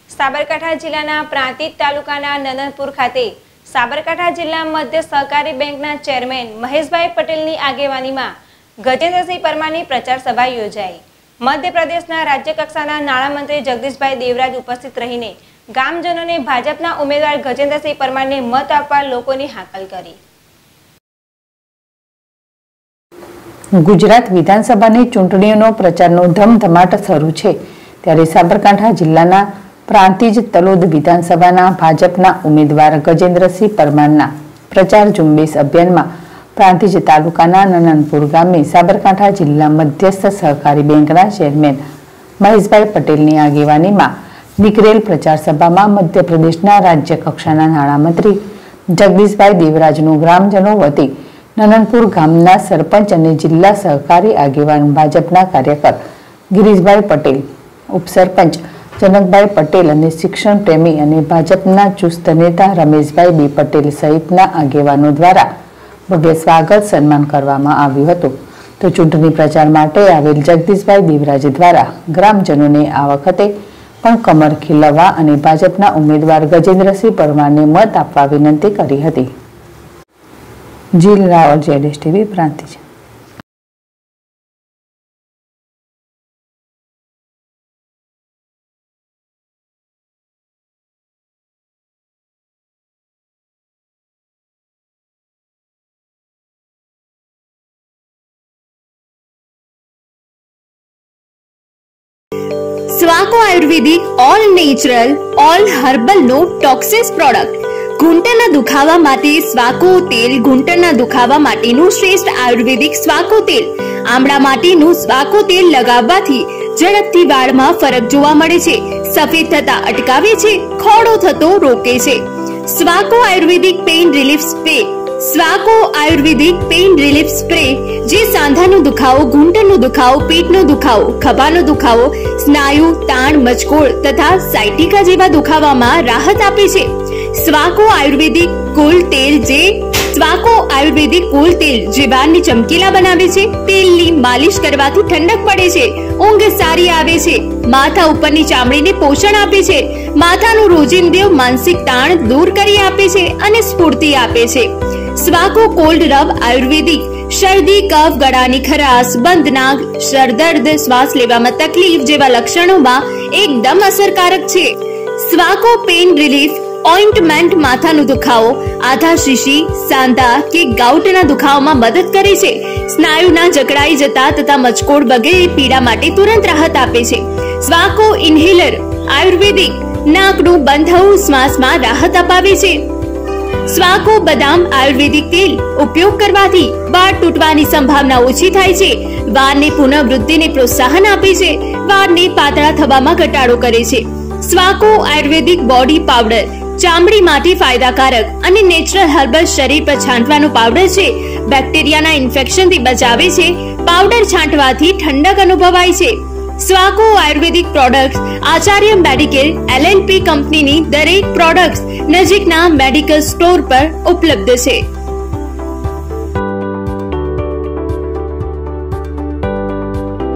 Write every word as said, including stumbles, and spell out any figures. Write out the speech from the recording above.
સાબરકાંઠા જિલ્લાના પ્રાંતિજ તાલુકાના નનનપુર ખાતે સાબરકાંઠા જિલ્લા મધ્ય સહકારી બેંકના ચેરમેન મહેશભાઈ પટેલની આગેવાનીમાં ગજેન્દ્રસિંહ પરમારની પ્રચાર સભા યોજાઈ। મધ્યપ્રદેશના રાજ્ય કક્ષાના નાણામંત્રી જગદીશભાઈ દેવરાજ ઉપસ્થિત રહીને ગામજનોને ભાજપના ઉમેદવાર ગજેન્દ્રસિંહ પરમારને મત આપવા લોકોની હાકલ કરી। ગુજરાત વિધાનસભાની ચૂંટણીઓનો પ્રચારનો ધમધમાટ શરૂ છે ત્યારે સાબરકાંઠા જિલ્લાના પ્રાંતિજ તલોદ વિધાનસભાના ભાજપના ઉમેદવાર ગજેન્દ્રસિંહ પરમારના પ્રચાર ઝુંબેશ અભિયાનમાં પ્રાંતિજ તાલુકાના નનનપુર ગામે સાબરકાંઠા જિલ્લા મધ્યસ્થ સહકારી બેંકના ચેરમેન મહેશભાઈ પટેલની આગેવાનીમાં નીકળેલ પ્રચાર સભામાં મધ્યપ્રદેશના રાજ્ય કક્ષાના નાણામંત્રી જગદીશભાઈ દેવરાજનું ગ્રામજનો વતી નનનપુર ગામના સરપંચ અને જિલ્લા સહકારી આગેવાન ભાજપના કાર્યકર ગિરીશભાઈ પટેલ, ઉપસરપંચ જનકભાઈ પટેલ અને શિક્ષણ પ્રેમી અને ભાજપના ચુસ્ત નેતા રમેશભાઈ બી પટેલ સહિતના આગેવાનો દ્વારા ભવ્ય સ્વાગત સન્માન કરવામાં આવ્યું હતું। તો ચૂંટણી પ્રચાર માટે આવેલ જગદીશભાઈ દેવરાજ દ્વારા ગ્રામજનોને આ વખતે પણ કમર ખીલવવા અને ભાજપના ઉમેદવાર ગજેન્દ્રસિંહ પરમારને મત આપવા વિનંતી કરી હતી। જીલ રાવલ, જેડેશ TV, Prantij. Swako ayurvedic all natural all herbal no toxic product ઘૂંટણના દુખાવા માટે સ્વાકો તેલ ઘૂંટણના દુખાવા માટેનું શ્રેષ્ઠ આયુર્વેદિક સ્વાકો તેલ આમળા માટેનું સ્વાકો તેલ લગાવવાથી ઝડપથી વાળમાં ફરક જોવા મળે છે, સફેદ થતા અટકાવે છે, ખોડો થતો રોકે છે। Swako ayurvedic pain relief spray Swako ayurvedic pain relief spray જે સાંધાનો દુખાવો, ઘૂંટણનો દુખાવો, પેટનો દુખાવો, ખભાનો દુખાવો, સ્નાયુ તાણ, મચકોડ તથા સાયટિકા જેવા દુખાવામાં રાહત આપે છે। સ્વાકો આયુર્વેદિક કુલ તેલ જે સ્વાકો આયુર્વેદિક કુલ તેલ જે વાળને ચમકીલા બનાવે છે, તેલની માલિશ કરવાથી ઠંડક પડે છે, ઊંઘ સારી આવે છે, માથા ઉપરની ચામડીને પોષણ આપે છે, માથાનું રોજિંદુ માનસિક તાણ દૂર કરી આપે છે અને સ્ફૂર્તિ આપે છે। સ્વાકો કોલ્ડ રબ આયુર્વેદિક શરદી, કફ, ગળાની ખરાશ, બંધ નાક, સરદર્દ, શ્વાસ લેવામાં તકલીફ જેવા લક્ષણોમાં એકદમ અસરકારક છે। સ્વાકો પેઇન રિલીફ ઓઇન્ટમેન્ટ માથાનો દુખાવો, આધા શીશી, સાંધા કે ગાઉટના દુખાવામાં મદદ કરે છે, સ્નાયુના જકડાઈ જતા તથા મચકોડ વગેરે પીડા માટે તુરંત રાહત આપે છે। સ્વાકો ઇન્હેલર આયુર્વેદિક નાકનું બંધ થવું, શ્વાસમાં રાહત અપાવે છે। સ્વાકો બદામ આયુર્વેદિક તેલ ઉપયોગ કરવાથી વાળ તૂટવાની સંભાવના ઓછી થાય છે, વાળની પુનઃવૃદ્ધિને પ્રોત્સાહન આપે છે, વાળને પાતળા થવામાં ઘટાડો કરે છે। સ્વાકો આયુર્વેદિક બોડી પાવડર ચામડી માટે ફાયદાકારક અને નેચરલ હર્બલ શરીર પર છાંટવાનો પાવડર છે, બેક્ટેરિયાના ઇન્ફેક્શનથી બચાવે છે, પાવડર છાંટવાથી ઠંડક અનુભવાય છે। Swako ayurvedic products Acharya medical L L P કંપનીની દરેક પ્રોડક્ટ્સ નજીકના મેડિકલ સ્ટોર પર ઉપલબ્ધ છે।